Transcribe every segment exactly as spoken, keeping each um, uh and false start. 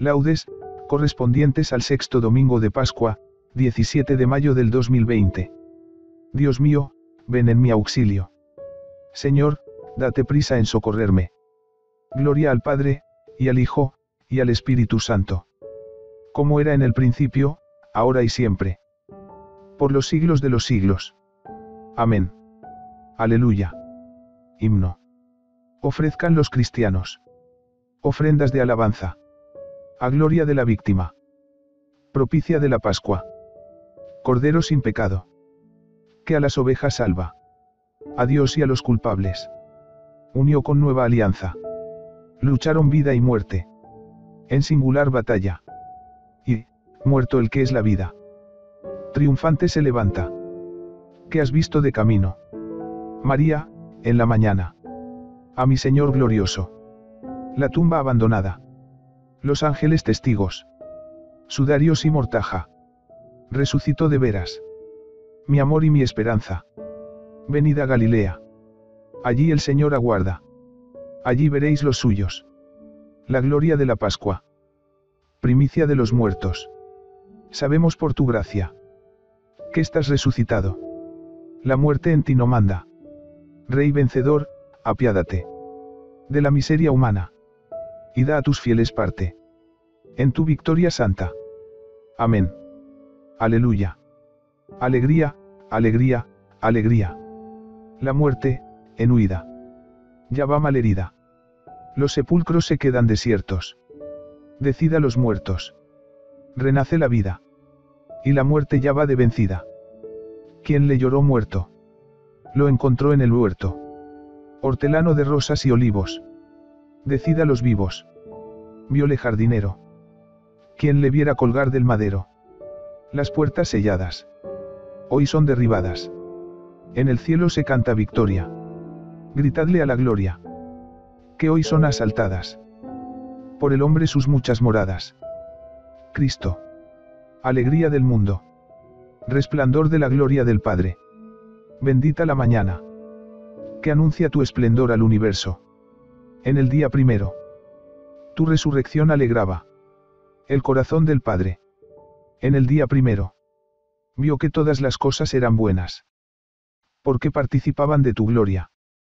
Laudes, correspondientes al sexto domingo de Pascua, diecisiete de mayo del dos mil veinte. Dios mío, ven en mi auxilio. Señor, date prisa en socorrerme. Gloria al Padre, y al Hijo, y al Espíritu Santo. Como era en el principio, ahora y siempre. Por los siglos de los siglos. Amén. Aleluya. Himno. Ofrezcan los cristianos ofrendas de alabanza a gloria de la víctima propicia de la Pascua. Cordero sin pecado, que a las ovejas salva, a Dios y a los culpables unió con nueva alianza. Lucharon vida y muerte en singular batalla, y, muerto el que es la vida, triunfante se levanta. ¿Qué has visto de camino, María, en la mañana? A mi Señor glorioso. La tumba abandonada. Los ángeles testigos. Sudarios y mortaja. Resucitó de veras. Mi amor y mi esperanza. Venid a Galilea. Allí el Señor aguarda. Allí veréis los suyos. La gloria de la Pascua. Primicia de los muertos. Sabemos por tu gracia que estás resucitado. La muerte en ti no manda. Rey vencedor, apiádate de la miseria humana, y da a tus fieles parte en tu victoria santa. Amén. Aleluya. Alegría, alegría, alegría. La muerte, en huida, ya va malherida. Los sepulcros se quedan desiertos. Decida los muertos. Renace la vida. Y la muerte ya va de vencida. Quien le lloró muerto, lo encontró en el huerto. Hortelano de rosas y olivos. Decida los vivos. Viole jardinero. Quien le viera colgar del madero. Las puertas selladas hoy son derribadas. En el cielo se canta victoria. Gritadle a la gloria, que hoy son asaltadas por el hombre sus muchas moradas. Cristo, alegría del mundo, resplandor de la gloria del Padre. Bendita la mañana, que anuncia tu esplendor al universo. En el día primero, tu resurrección alegraba el corazón del Padre. En el día primero, vio que todas las cosas eran buenas, porque participaban de tu gloria.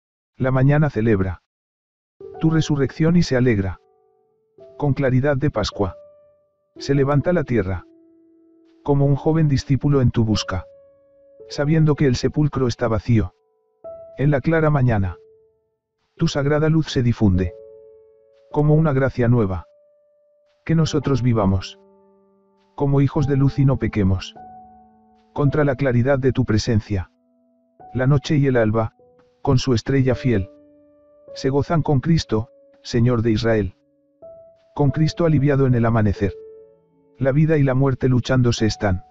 La mañana celebra tu resurrección y se alegra. Con claridad de Pascua, se levanta la tierra, como un joven discípulo en tu busca, sabiendo que el sepulcro está vacío. En la clara mañana, tu sagrada luz se difunde, como una gracia nueva. Que nosotros vivamos como hijos de luz y no pequemos contra la claridad de tu presencia. La noche y el alba, con su estrella fiel, se gozan con Cristo, Señor de Israel. Con Cristo aliviado en el amanecer, la vida y la muerte luchándose están.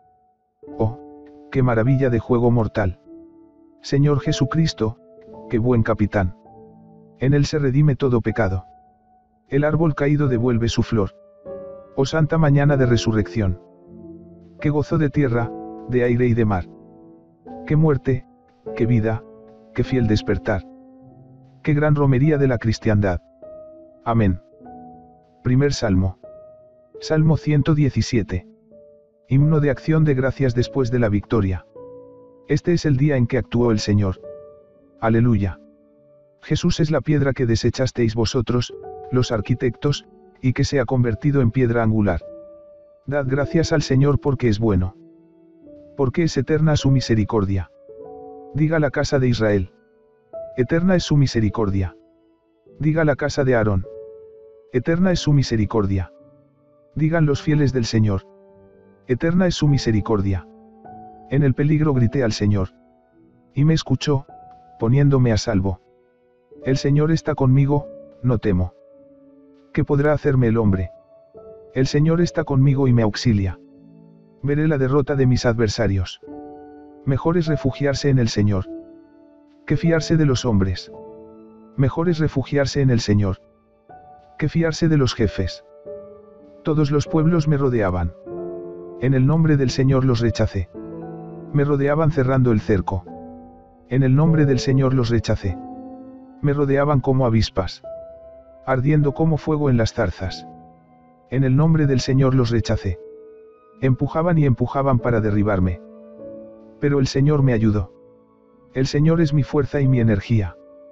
Oh, qué maravilla de juego mortal. Señor Jesucristo, qué buen capitán. En él se redime todo pecado. El árbol caído devuelve su flor. Oh santa mañana de resurrección. Qué gozo de tierra, de aire y de mar. Qué muerte, qué vida, qué fiel despertar. Qué gran romería de la cristiandad. Amén. Primer Salmo. Salmo ciento diecisiete. Himno de acción de gracias después de la victoria. Este es el día en que actuó el Señor. Aleluya. Jesús es la piedra que desechasteis vosotros, los arquitectos, y que se ha convertido en piedra angular. Dad gracias al Señor porque es bueno. Porque es eterna su misericordia. Diga la casa de Israel. Eterna es su misericordia. Diga la casa de Aarón. Eterna es su misericordia. Digan los fieles del Señor. Eterna es su misericordia. En el peligro grité al Señor, y me escuchó, poniéndome a salvo. El Señor está conmigo, no temo. ¿Qué podrá hacerme el hombre? El Señor está conmigo y me auxilia. Veré la derrota de mis adversarios. Mejor es refugiarse en el Señor que fiarse de los hombres. Mejor es refugiarse en el Señor que fiarse de los jefes. Todos los pueblos me rodeaban. En el nombre del Señor los rechacé. Me rodeaban cerrando el cerco. En el nombre del Señor los rechacé. Me rodeaban como avispas, ardiendo como fuego en las zarzas. En el nombre del Señor los rechacé. Empujaban y empujaban para derribarme. Pero el Señor me ayudó. El Señor es mi fuerza y mi energía.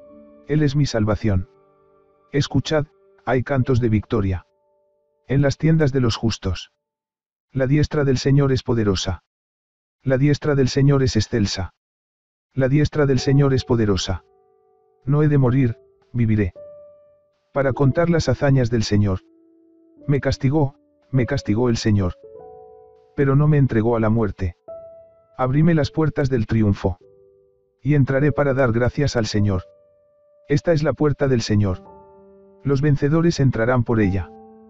Él es mi salvación. Escuchad, hay cantos de victoria. En las tiendas de los justos. La diestra del Señor es poderosa. La diestra del Señor es excelsa. La diestra del Señor es poderosa. No he de morir, viviré. Para contar las hazañas del Señor. Me castigó, me castigó el Señor. Pero no me entregó a la muerte. Abríme las puertas del triunfo. Y entraré para dar gracias al Señor. Esta es la puerta del Señor. Los vencedores entrarán por ella.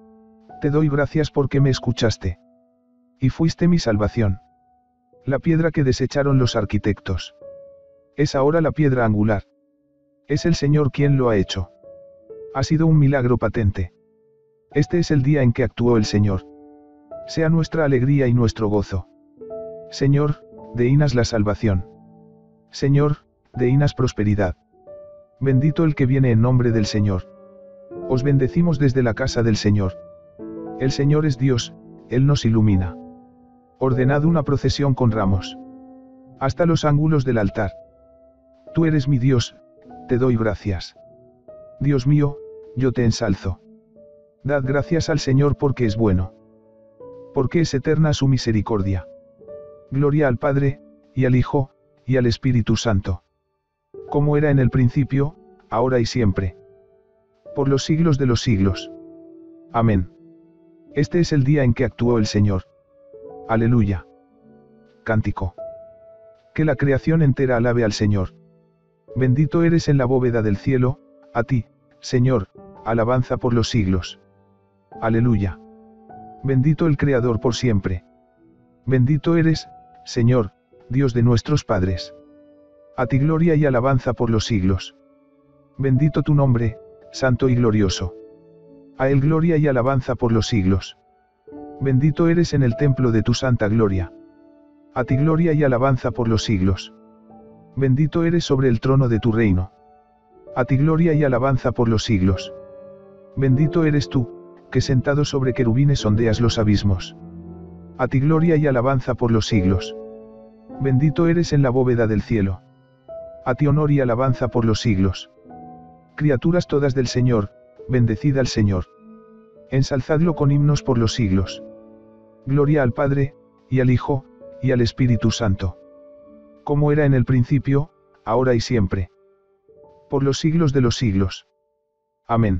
Te doy gracias porque me escuchaste. Y fuiste mi salvación. La piedra que desecharon los arquitectos. Es ahora la piedra angular. Es el Señor quien lo ha hecho. Ha sido un milagro patente. Este es el día en que actuó el Señor. Sea nuestra alegría y nuestro gozo. Señor, deínas la salvación. Señor, deínas prosperidad. Bendito el que viene en nombre del Señor. Os bendecimos desde la casa del Señor. El Señor es Dios, Él nos ilumina. Ordenad una procesión con ramos. Hasta los ángulos del altar. Tú eres mi Dios, te doy gracias. Dios mío, yo te ensalzo. Dad gracias al Señor porque es bueno. Porque es eterna su misericordia. Gloria al Padre, y al Hijo, y al Espíritu Santo. Como era en el principio, ahora y siempre. Por los siglos de los siglos. Amén. Este es el día en que actuó el Señor. Aleluya. Cántico. Que la creación entera alabe al Señor. Bendito eres en la bóveda del cielo, a ti, Señor, alabanza por los siglos. Aleluya. Bendito el Creador por siempre. Bendito eres, Señor, Dios de nuestros padres. A ti gloria y alabanza por los siglos. Bendito tu nombre, santo y glorioso. A él gloria y alabanza por los siglos. Bendito eres en el templo de tu santa gloria. A ti gloria y alabanza por los siglos. Bendito eres sobre el trono de tu reino. A ti gloria y alabanza por los siglos. Bendito eres tú, que sentado sobre querubines sondeas los abismos. A ti gloria y alabanza por los siglos. Bendito eres en la bóveda del cielo. A ti honor y alabanza por los siglos. Criaturas todas del Señor, bendecid al Señor. Ensalzadlo con himnos por los siglos. Gloria al Padre, y al Hijo, y al Espíritu Santo. Como era en el principio, ahora y siempre. Por los siglos de los siglos. Amén.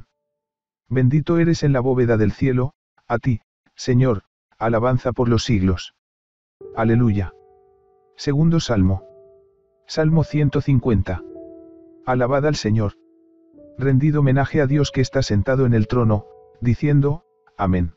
Bendito eres en la bóveda del cielo, a ti, Señor, alabanza por los siglos. Aleluya. Segundo Salmo. Salmo ciento cincuenta. Alabad al Señor. Rendid homenaje a Dios que está sentado en el trono, diciendo, Amén.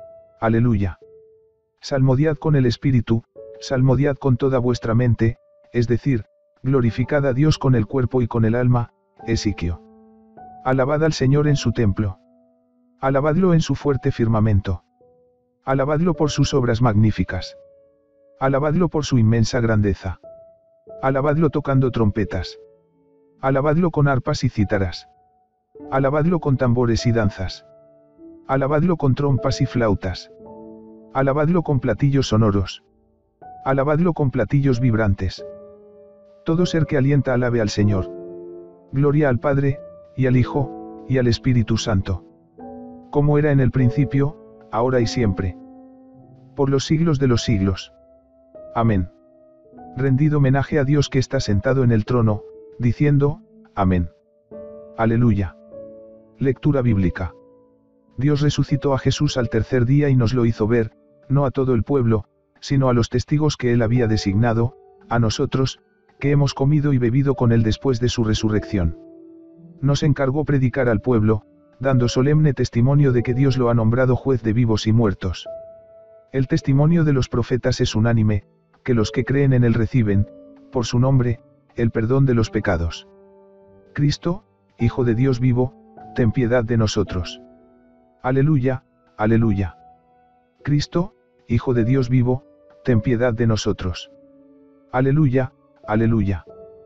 Aleluya. Salmodiad con el Espíritu, salmodiad con toda vuestra mente, es decir, glorificad a Dios con el cuerpo y con el alma, Esiquio. Alabad al Señor en su templo. Alabadlo en su fuerte firmamento. Alabadlo por sus obras magníficas. Alabadlo por su inmensa grandeza. Alabadlo tocando trompetas. Alabadlo con arpas y cítaras. Alabadlo con tambores y danzas. Alabadlo con trompas y flautas. Alabadlo con platillos sonoros. Alabadlo con platillos vibrantes. Todo ser que alienta alabe al Señor. Gloria al Padre, y al Hijo, y al Espíritu Santo. Como era en el principio, ahora y siempre. Por los siglos de los siglos. Amén. Rendid homenaje a Dios que está sentado en el trono, diciendo, Amén. Aleluya. Lectura bíblica. Dios resucitó a Jesús al tercer día y nos lo hizo ver, no a todo el pueblo, sino a los testigos que él había designado, a nosotros, que hemos comido y bebido con él después de su resurrección. Nos encargó predicar al pueblo, dando solemne testimonio de que Dios lo ha nombrado juez de vivos y muertos. El testimonio de los profetas es unánime, que los que creen en él reciben, por su nombre, el perdón de los pecados. Cristo, Hijo de Dios vivo, ten piedad de nosotros. Aleluya, aleluya. Cristo, Hijo de Dios vivo, ten piedad de nosotros. Aleluya, aleluya.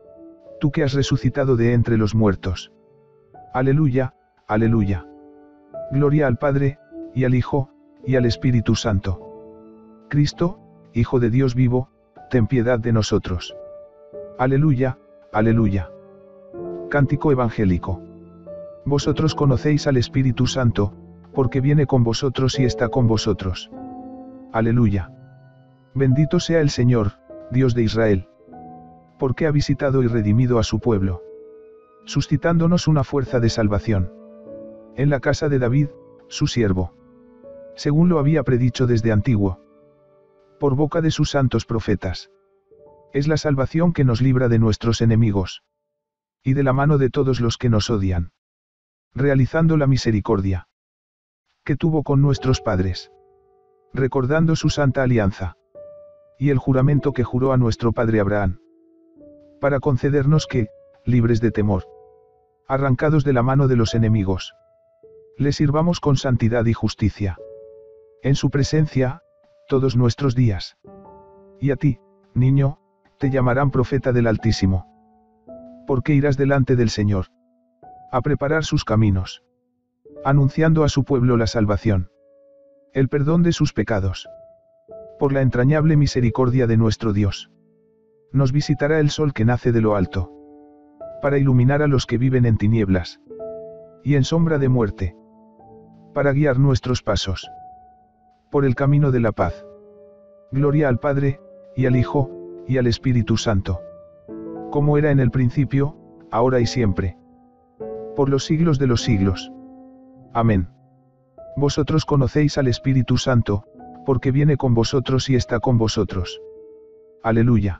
Tú que has resucitado de entre los muertos. Aleluya, aleluya. Gloria al Padre, y al Hijo, y al Espíritu Santo. Cristo, Hijo de Dios vivo, ten piedad de nosotros. Aleluya, aleluya. Cántico evangélico. Vosotros conocéis al Espíritu Santo, porque viene con vosotros y está con vosotros. Aleluya. Bendito sea el Señor, Dios de Israel. Porque ha visitado y redimido a su pueblo, suscitándonos una fuerza de salvación en la casa de David, su siervo, según lo había predicho desde antiguo, por boca de sus santos profetas. Es la salvación que nos libra de nuestros enemigos y de la mano de todos los que nos odian, realizando la misericordia que tuvo con nuestros padres, recordando su santa alianza y el juramento que juró a nuestro padre Abraham, para concedernos que, libres de temor, arrancados de la mano de los enemigos, le sirvamos con santidad y justicia en su presencia, todos nuestros días. Y a ti, niño, te llamarán profeta del Altísimo, porque irás delante del Señor a preparar sus caminos, anunciando a su pueblo la salvación, el perdón de sus pecados. Por la entrañable misericordia de nuestro Dios, nos visitará el sol que nace de lo alto, para iluminar a los que viven en tinieblas y en sombra de muerte, para guiar nuestros pasos por el camino de la paz. Gloria al Padre, y al Hijo, y al Espíritu Santo, como era en el principio, ahora y siempre, por los siglos de los siglos. Amén. Vosotros conocéis al Espíritu Santo, porque viene con vosotros y está con vosotros. Aleluya.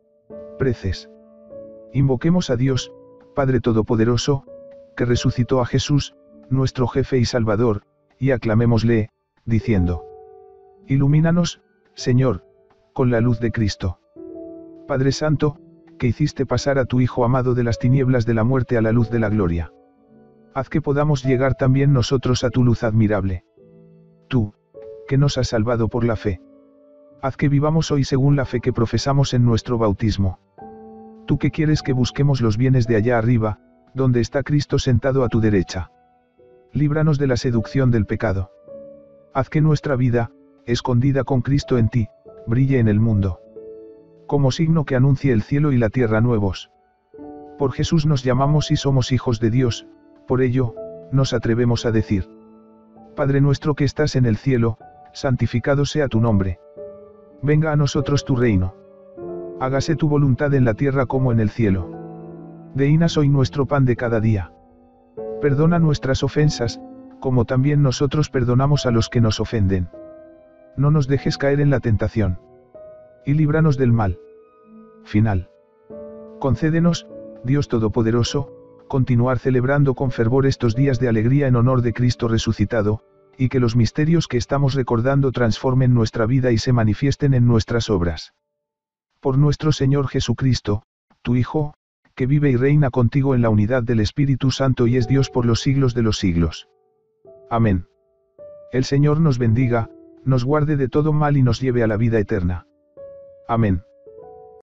Preces. Invoquemos a Dios, Padre Todopoderoso, que resucitó a Jesús, nuestro jefe y Salvador, y aclamémosle, diciendo: Ilumínanos, Señor, con la luz de Cristo. Padre Santo, que hiciste pasar a tu Hijo amado de las tinieblas de la muerte a la luz de la gloria, haz que podamos llegar también nosotros a tu luz admirable. Tú, que nos has salvado por la fe, haz que vivamos hoy según la fe que profesamos en nuestro bautismo. Tú que quieres que busquemos los bienes de allá arriba, donde está Cristo sentado a tu derecha. Líbranos de la seducción del pecado. Haz que nuestra vida, escondida con Cristo en ti, brille en el mundo, como signo que anuncie el cielo y la tierra nuevos. Por Jesús nos llamamos y somos hijos de Dios, por ello, nos atrevemos a decir: Padre nuestro que estás en el cielo, santificado sea tu nombre. Venga a nosotros tu reino. Hágase tu voluntad en la tierra como en el cielo. Deínos hoy nuestro pan de cada día. Perdona nuestras ofensas, como también nosotros perdonamos a los que nos ofenden. No nos dejes caer en la tentación, y líbranos del mal. Final. Concédenos, Dios Todopoderoso, continuar celebrando con fervor estos días de alegría en honor de Cristo resucitado, y que los misterios que estamos recordando transformen nuestra vida y se manifiesten en nuestras obras. Por nuestro Señor Jesucristo, tu Hijo, que vive y reina contigo en la unidad del Espíritu Santo y es Dios por los siglos de los siglos. Amén. El Señor nos bendiga, nos guarde de todo mal y nos lleve a la vida eterna. Amén.